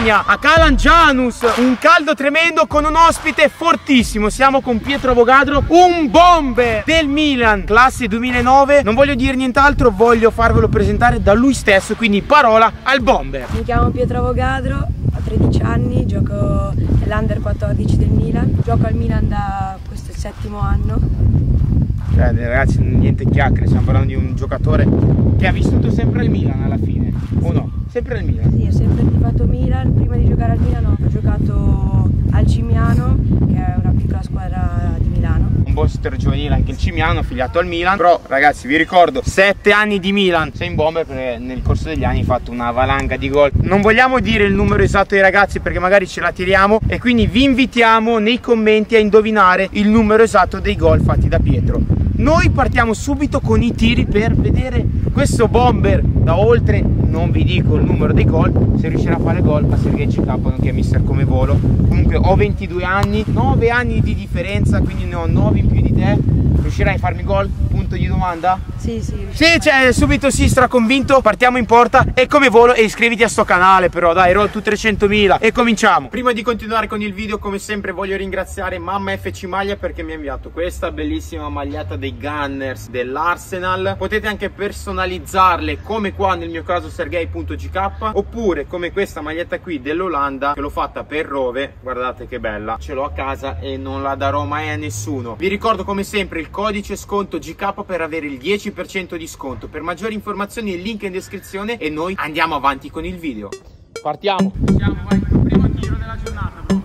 Catania a Calangianus. Un caldo tremendo con un ospite fortissimo. Siamo con Pietro Avogadro, un bomber del Milan, classe 2009. Non voglio dire nient'altro, voglio farvelo presentare da lui stesso, quindi parola al bomber. Mi chiamo Pietro Avogadro, ho 13 anni, gioco nell'Under 14 del Milan. Gioco al Milan da questo 7° anno. Cioè, ragazzi, niente chiacchiere, stiamo parlando di un giocatore che ha vissuto sempre al Milan alla fine, o no? Sempre al Milan? Sì, ho sempre tifato Milan. Prima di giocare al Milan ho giocato al Cimiano, che è una piccola squadra di Milano. Un boster giovanile anche il Cimiano, affiliato al Milan. Però ragazzi, vi ricordo, 7 anni di Milan. Sei in bomber perché nel corso degli anni hai fatto una valanga di gol. Non vogliamo dire il numero esatto dei ragazzi perché magari ce la tiriamo, e quindi vi invitiamo nei commenti a indovinare il numero esatto dei gol fatti da Pietro. Noi partiamo subito con i tiri per vedere questo bomber da oltre, non vi dico il numero dei gol, se riuscirà a fare gol a Sergei Cicapano, che è mister come volo. Comunque ho 22 anni, 9 anni di differenza, quindi ne ho 9 in più di te. Riuscirai a farmi gol? Punto di domanda? Sì, Sì, cioè subito sì, straconvinto. Partiamo in porta e come volo, e iscriviti a sto canale però, dai, roll to 300.000 e cominciamo. Prima di continuare con il video, come sempre voglio ringraziare Mamma FC Maglia perché mi ha inviato questa bellissima maglietta dei Gunners dell'Arsenal. Potete anche personalizzarle come qua nel mio caso Sergei.gk, oppure come questa maglietta qui dell'Olanda che l'ho fatta per Rove. Guardate che bella, ce l'ho a casa e non la darò mai a nessuno. Vi ricordo come sempre il codice sconto GK per avere il 10% di sconto. Per maggiori informazioni il link è in descrizione e noi andiamo avanti con il video. Partiamo. Siamo, vai, il primo tiro della giornata, bro.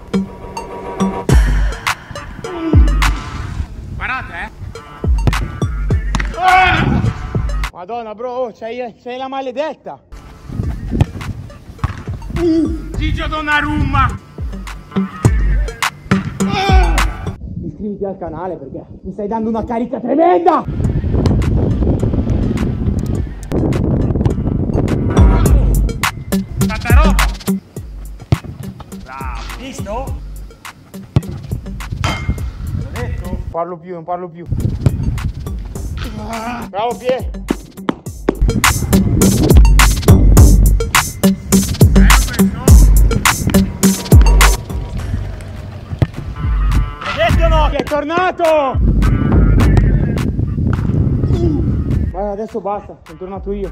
Guardate, Madonna, bro, c'hai la maledetta. Gigio Donnarumma. Iscriviti al canale perché mi stai dando una carica tremenda. Tanta roba. Bravo. Visto? L'ho detto? Parlo più, non parlo più. Bravo Pie. Che è tornato! Guarda, adesso basta, sono tornato io.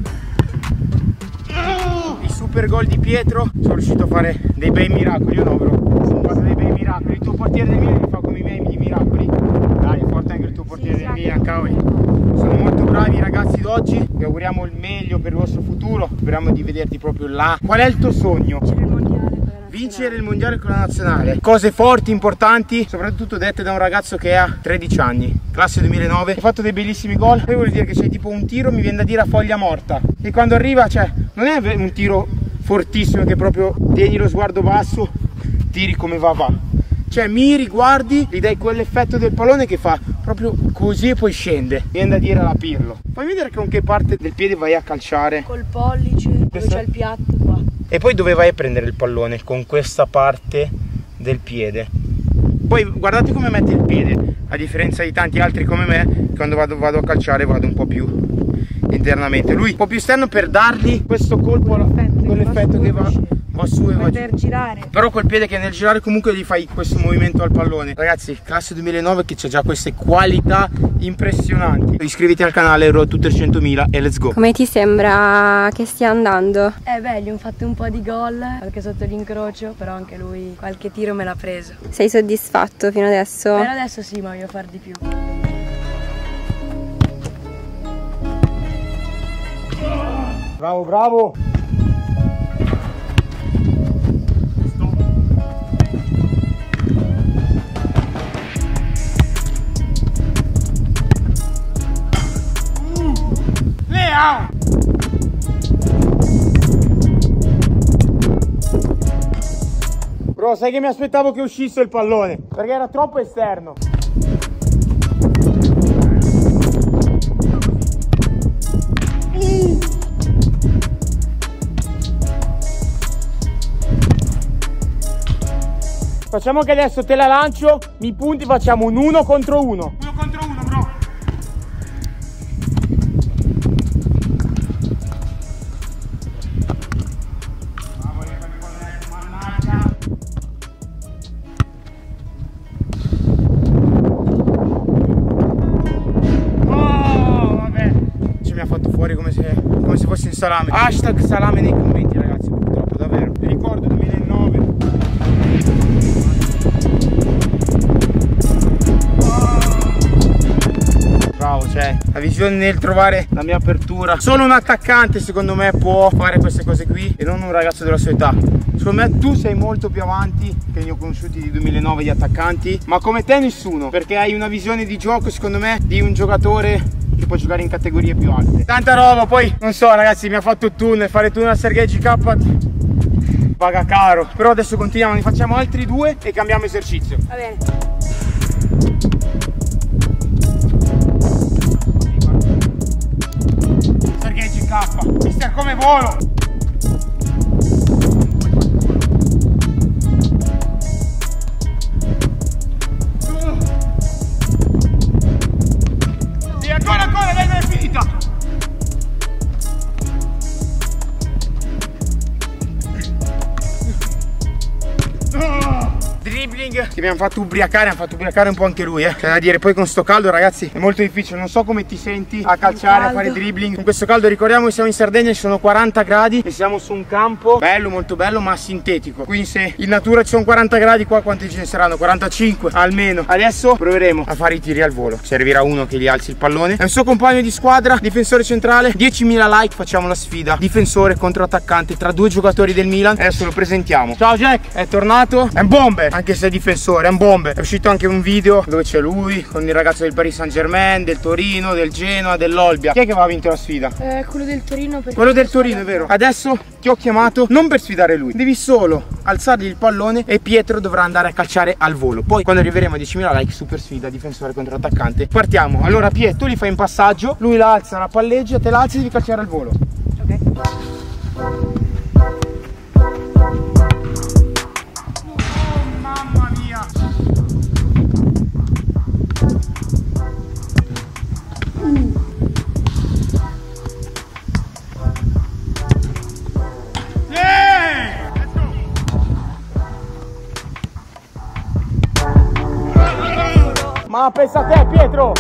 Il super gol di Pietro, sono riuscito a fare dei bei miracoli, io no bro? Sono fatto dei bei miracoli. Il tuo portiere del Milan fa come i miei miracoli. Dai, è forte anche il tuo portiere del Milan, cavoli. Sono molto bravi i ragazzi d'oggi, vi auguriamo il meglio per il vostro futuro. Speriamo di vederti proprio là. Qual è il tuo sogno? Vincere il mondiale con la nazionale. Cose forti, importanti, soprattutto dette da un ragazzo che ha 13 anni, classe 2009. Hai fatto dei bellissimi gol. Poi vuol dire che c'è tipo un tiro, mi viene da dire a foglia morta. E quando arriva, cioè, non è un tiro fortissimo che proprio tieni lo sguardo basso, tiri come va. Cioè miri, guardi, gli dai quell'effetto del pallone che fa proprio così e poi scende. Viene da dire alla Pirlo. Fammi vedere con che parte del piede vai a calciare. Col pollice, dove c'è il piatto qua. E poi dove vai a prendere il pallone? Con questa parte del piede. Poi guardate come mette il piede, a differenza di tanti altri come me, quando vado a calciare vado un po' più internamente. Lui un po' più esterno per dargli questo colpo, quell'effetto che va su e va giù. Girare. Però col piede che nel girare comunque gli fai questo movimento al pallone. Ragazzi, classe 2009 che c'è già queste qualità impressionanti. Iscriviti al canale, roll to 300.000 e let's go. Come ti sembra che stia andando? Beh, gli ho fatto un po' di gol, anche sotto l'incrocio, però anche lui qualche tiro me l'ha preso. Sei soddisfatto fino adesso? Per adesso sì, ma voglio far di più. Bravo, bravo. Bro, sai che mi aspettavo che uscisse il pallone perché era troppo esterno. Facciamo che adesso te la lancio, mi punti, facciamo un 1 contro 1. 1 contro 1, bro. fuori come se fosse un salame. Hashtag salame nei commenti, ragazzi, purtroppo, davvero. Vi ricordo 2009. Bravo, cioè la visione nel trovare la mia apertura. Solo un attaccante secondo me può fare queste cose qui e non un ragazzo della sua età. Secondo me tu sei molto più avanti, che ne ho conosciuti di 2009 di attaccanti, ma come te nessuno, perché hai una visione di gioco secondo me di un giocatore che può giocare in categorie più alte. Tanta roba, poi non so ragazzi, mi ha fatto il tunnel, fare tunnel a Sergei GK paga caro, però adesso continuiamo, ne facciamo altri 2 e cambiamo esercizio. Va bene. Sergei GK, mister come volo. Sì, ancora, lei non è finita. Dribbling che mi hanno fatto ubriacare un po' anche lui, C'è da dire, poi con sto caldo ragazzi è molto difficile, non so come ti senti a calciare, a fare dribbling con questo caldo. Ricordiamo che siamo in Sardegna, ci sono 40 gradi e siamo su un campo bello, molto bello, ma sintetico, quindi se in natura ci sono 40 gradi, qua quanti ce ne saranno? 45 almeno. Adesso proveremo a fare i tiri al volo, servirà uno che gli alzi il pallone, è un suo compagno di squadra, difensore centrale. 10.000 like, facciamo la sfida difensore contro attaccante tra 2 giocatori del Milan. Adesso lo presentiamo. Ciao Jack, è tornato, è un bomber, anche se è difensore, è un bomber. È uscito anche un video dove c'è lui con il ragazzo del Paris Saint-Germain, del Torino, del Genoa, dell'Olbia. Chi è che va a vincere la sfida? Quello del Torino. Quello del Torino, è vero. Adesso ti ho chiamato non per sfidare lui, devi solo alzargli il pallone e Pietro dovrà andare a calciare al volo. Poi quando arriveremo a 10.000 like, super sfida difensore contro attaccante. Partiamo. Allora Pietro, tu li fai in passaggio, lui la alza, la palleggia, te la alzi e devi calciare al volo. Ok. Mamma mia! Ma pensa a te Pietro!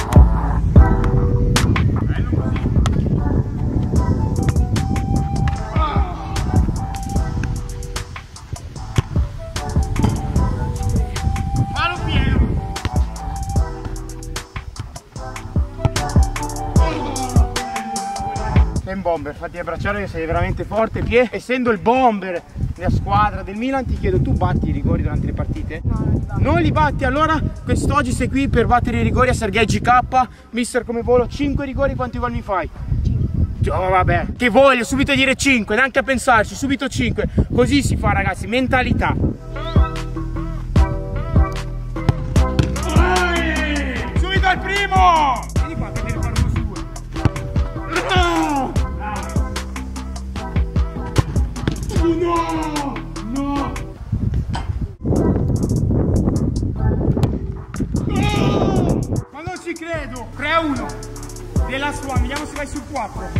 Sei un bomber, fatti abbracciare che sei veramente forte. Pie, essendo il bomber della squadra del Milan, ti chiedo, tu batti i rigori durante le partite? No, non li batto. Non li batti? Allora quest'oggi sei qui per battere i rigori a Sergei GK, mister come volo. 5 rigori, quanti gol mi fai? 5. Oh vabbè, che voglio subito dire 5, neanche a pensarci, subito 5. Così si fa ragazzi, mentalità. Subito al primo! Vieni qua che devi fare uno su 2. No! No! Ma non ci credo! 3-1 della sua, vediamo se vai sul 4.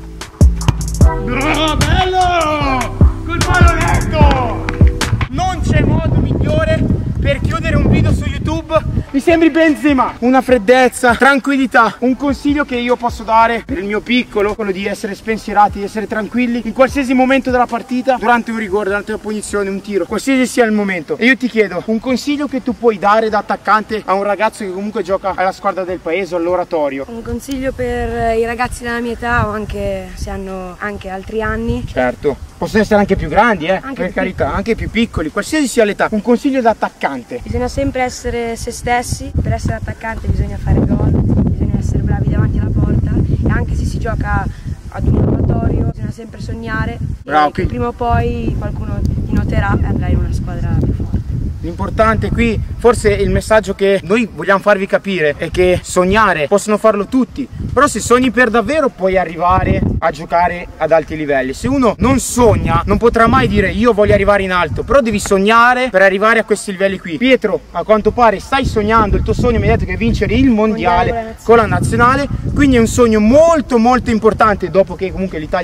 Bello! Col pallonetto! Non c'è modo migliore per chiudere un video su YouTube. Mi sembri Benzema. Una freddezza, tranquillità. Un consiglio che io posso dare per il mio piccolo, quello di essere spensierati, di essere tranquilli in qualsiasi momento della partita, durante un rigore, durante una punizione, un tiro, qualsiasi sia il momento. E io ti chiedo un consiglio che tu puoi dare da attaccante a un ragazzo che comunque gioca alla squadra del paese, all'oratorio. Un consiglio per i ragazzi della mia età o anche se hanno anche altri anni. Certo, possono essere anche più grandi, Anche per più carità, anche più piccoli, qualsiasi sia l'età. Un consiglio da attaccante. Bisogna sempre essere se stessi, per essere attaccante bisogna fare gol, bisogna essere bravi davanti alla porta e anche se si gioca ad un oratorio bisogna sempre sognare. Bravo, che prima o poi qualcuno ti noterà e andrai in una squadra più forte. L'importante qui, forse il messaggio che noi vogliamo farvi capire è che sognare possono farlo tutti, però se sogni per davvero puoi arrivare a giocare ad alti livelli. Se uno non sogna non potrà mai dire io voglio arrivare in alto, però devi sognare per arrivare a questi livelli qui. Pietro, a quanto pare stai sognando, il tuo sogno mi hai detto che è vincere il mondiale con la nazionale, quindi è un sogno molto molto importante dopo che comunque l'Italia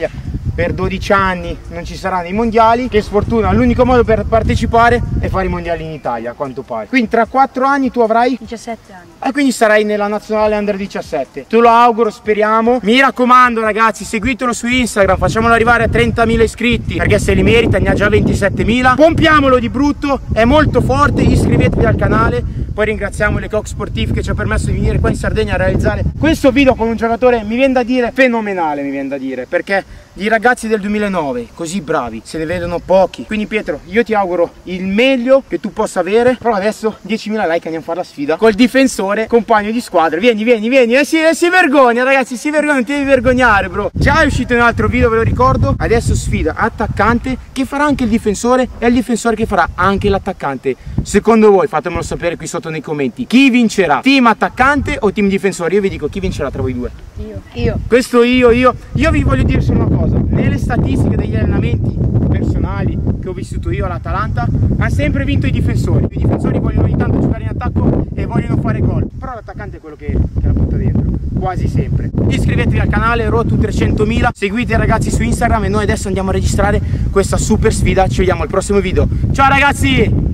per 12 anni non ci saranno i mondiali, che sfortuna, l'unico modo per partecipare è fare i mondiali in Italia, a quanto pare. Quindi tra 4 anni tu avrai 17 anni. e quindi sarai nella nazionale under 17. Te lo auguro, speriamo. Mi raccomando ragazzi, seguitelo su Instagram, facciamolo arrivare a 30.000 iscritti, perché se li merita, ne ha già 27.000. Pompiamolo di brutto, è molto forte, iscrivetevi al canale. Poi ringraziamo le Coq Sportif che ci ha permesso di venire qua in Sardegna a realizzare questo video con un giocatore, mi viene da dire, fenomenale, mi viene da dire, perché i ragazzi del 2009 così bravi se ne vedono pochi. Quindi Pietro, io ti auguro il meglio che tu possa avere, però adesso 10.000 like, andiamo a fare la sfida col difensore, compagno di squadra. Vieni, si vergogna ragazzi, si vergogna, non ti devi vergognare bro. Già è uscito un altro video, ve lo ricordo. Adesso sfida attaccante che farà anche il difensore e il difensore che farà anche l'attaccante. Secondo voi, fatemelo sapere qui sotto nei commenti, chi vincerà? Team attaccante o team difensore? Io vi dico chi vincerà tra voi due. Io. Questo io vi voglio dire solo una cosa: nelle statistiche degli allenamenti personali che ho vissuto io all'Atalanta hanno sempre vinto i difensori. I difensori vogliono ogni tanto giocare in attacco e vogliono fare gol, però l'attaccante è quello che la butta dentro, quasi sempre. Iscrivetevi al canale, Road to 300.000, seguite i ragazzi su Instagram e noi adesso andiamo a registrare questa super sfida. Ci vediamo al prossimo video, ciao ragazzi!